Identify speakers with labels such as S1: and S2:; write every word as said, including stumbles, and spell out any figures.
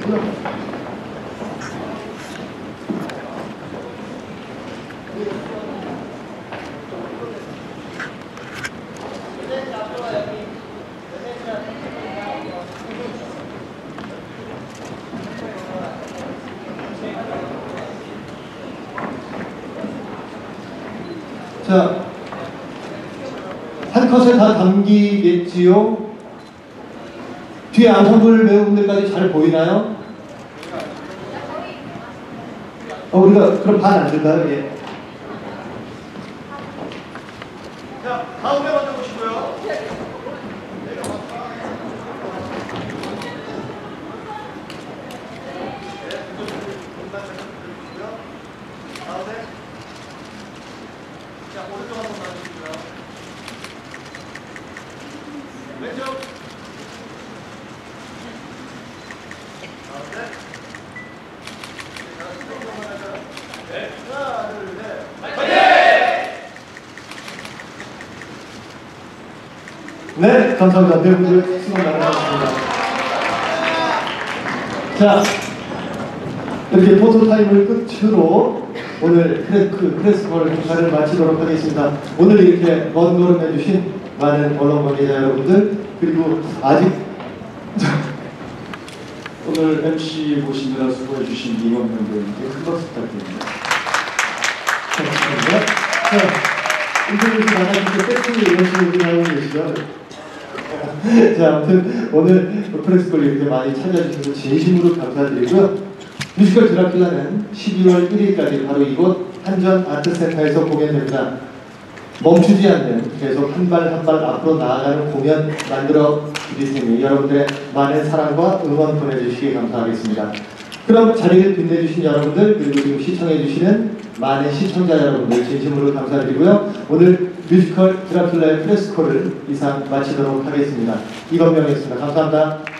S1: 부탁드리고요. 자, 한 컷에 다 담기겠지요? 뒤에 앙상블 배우분들까지 잘 보이나요? 어, 우리가 그럼 반 안 될까요? 예. 자, 가운데 먼저 보시고요. 가운데. 자, 오른쪽 한번 봐주시고요. 왼쪽. 가운데. 네. 하나, 둘, 셋. 파이팅! 네, 감사합니다. 배우분들 수고 많으셨습니다. 자, 이렇게 포토타임을 끝으로 오늘 크레스크, 크레스코를 행사를 마치도록 하겠습니다. 오늘 이렇게 먼 걸음 해주신 많은 언론 관계자 여러분들, 그리고 아직
S2: 오늘 엠씨 모시느라 수고해주신 이범현 배우님께 큰 박수 부탁드립니다.
S1: 감사합니다. 자, 인터뷰에서 나가주신 백분이 이런 식으로 나오고 계시죠? 자, 아무튼 오늘 프레스콜 이렇게 많이 찾아주셔서 진심으로 감사드리고요. 뮤지컬 드라큘라는 십이월 일일까지 바로 이곳 한전 아트센터에서 공연됩니다. 멈추지 않는 계속 한 발 한 발 앞으로 나아가는 공연 만들어 드릴 테니 여러분들의 많은 사랑과 응원 보내주시기 감사하겠습니다. 그럼 자리를 빛내주신 여러분들, 그리고 지금 시청해주시는 많은 시청자 여러분들 진심으로 감사드리고요. 오늘 뮤지컬 드라큘라의 프레스코를 이상 마치도록 하겠습니다. 이범명이었습니다. 감사합니다.